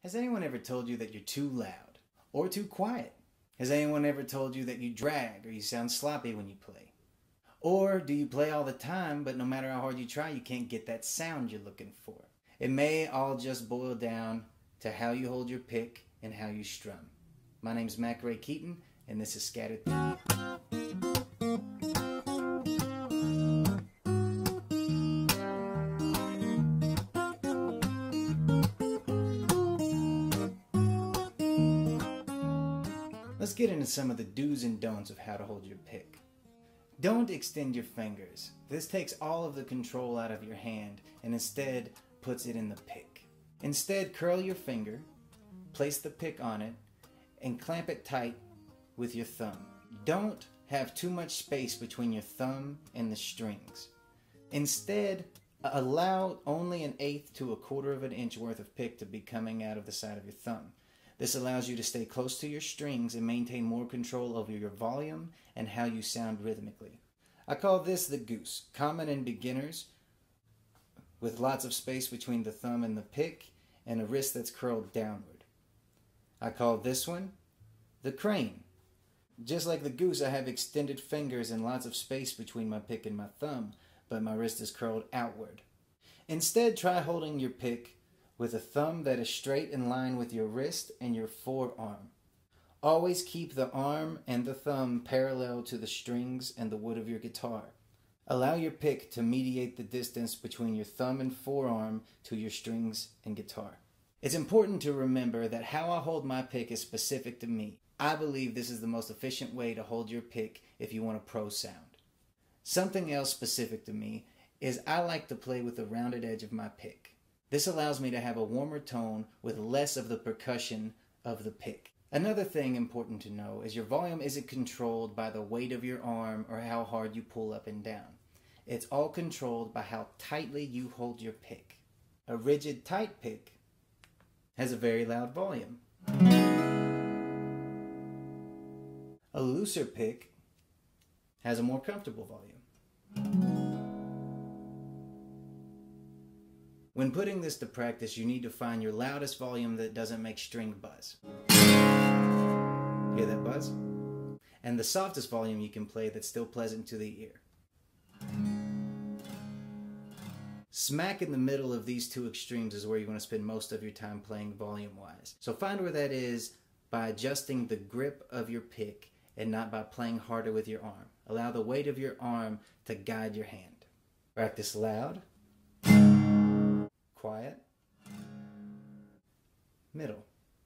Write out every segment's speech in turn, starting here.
Has anyone ever told you that you're too loud or too quiet? Has anyone ever told you that you drag or you sound sloppy when you play? Or do you play all the time, but no matter how hard you try, you can't get that sound you're looking for? It may all just boil down to how you hold your pick and how you strum. My name's Mack Ray Keaton, and this is Scattered Theory. Let's get into some of the do's and don'ts of how to hold your pick. Don't extend your fingers. This takes all of the control out of your hand and instead puts it in the pick. Instead, curl your finger, place the pick on it, and clamp it tight with your thumb. Don't have too much space between your thumb and the strings. Instead, allow only 1/8 to 1/4 of an inch worth of pick to be coming out of the side of your thumb. This allows you to stay close to your strings and maintain more control over your volume and how you sound rhythmically. I call this the goose, common in beginners, with lots of space between the thumb and the pick and a wrist that's curled downward. I call this one the crane. Just like the goose, I have extended fingers and lots of space between my pick and my thumb, but my wrist is curled outward. Instead, try holding your pick with a thumb that is straight in line with your wrist and your forearm. Always keep the arm and the thumb parallel to the strings and the wood of your guitar. Allow your pick to mediate the distance between your thumb and forearm to your strings and guitar. It's important to remember that how I hold my pick is specific to me. I believe this is the most efficient way to hold your pick if you want a pro sound. Something else specific to me is I like to play with the rounded edge of my pick. This allows me to have a warmer tone with less of the percussion of the pick. Another thing important to know is your volume isn't controlled by the weight of your arm or how hard you pull up and down. It's all controlled by how tightly you hold your pick. A rigid, tight pick has a very loud volume. A looser pick has a more comfortable volume. When putting this to practice, you need to find your loudest volume that doesn't make string buzz. Hear that buzz? And the softest volume you can play that's still pleasant to the ear. Smack in the middle of these two extremes is where you want to spend most of your time playing volume-wise. So find where that is by adjusting the grip of your pick and not by playing harder with your arm. Allow the weight of your arm to guide your hand. Practice loud, quiet, middle.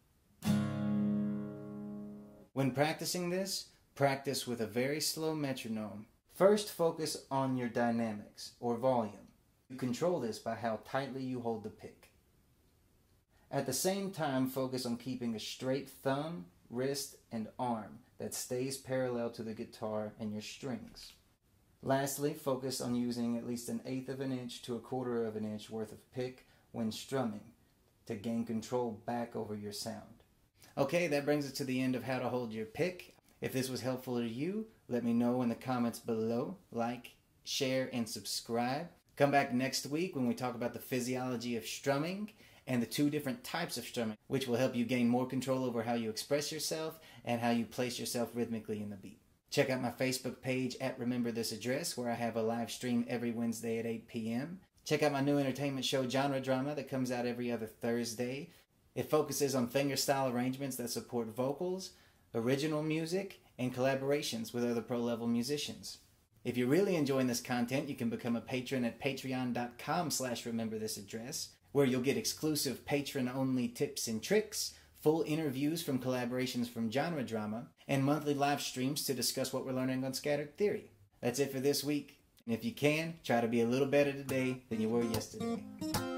When practicing this, practice with a very slow metronome. First, focus on your dynamics, or volume. You control this by how tightly you hold the pick. At the same time, focus on keeping a straight thumb, wrist, and arm that stays parallel to the guitar and your strings. Lastly, focus on using at least 1/8 of an inch to 1/4 of an inch worth of pick when strumming to gain control back over your sound. Okay, that brings us to the end of how to hold your pick. If this was helpful to you, let me know in the comments below. Like, share, and subscribe. Come back next week when we talk about the physiology of strumming and the 2 different types of strumming, which will help you gain more control over how you express yourself and how you place yourself rhythmically in the beat. Check out my Facebook page at Remember This Address, where I have a live stream every Wednesday at 8 p.m. Check out my new entertainment show, Genre Drama, that comes out every other Thursday. It focuses on fingerstyle arrangements that support vocals, original music, and collaborations with other pro-level musicians. If you're really enjoying this content, you can become a patron at patreon.com/rememberthisaddress, where you'll get exclusive patron-only tips and tricks, full interviews from collaborations from Genre Drama, and monthly live streams to discuss what we're learning on Scattered Theory. That's it for this week. And if you can, try to be a little better today than you were yesterday.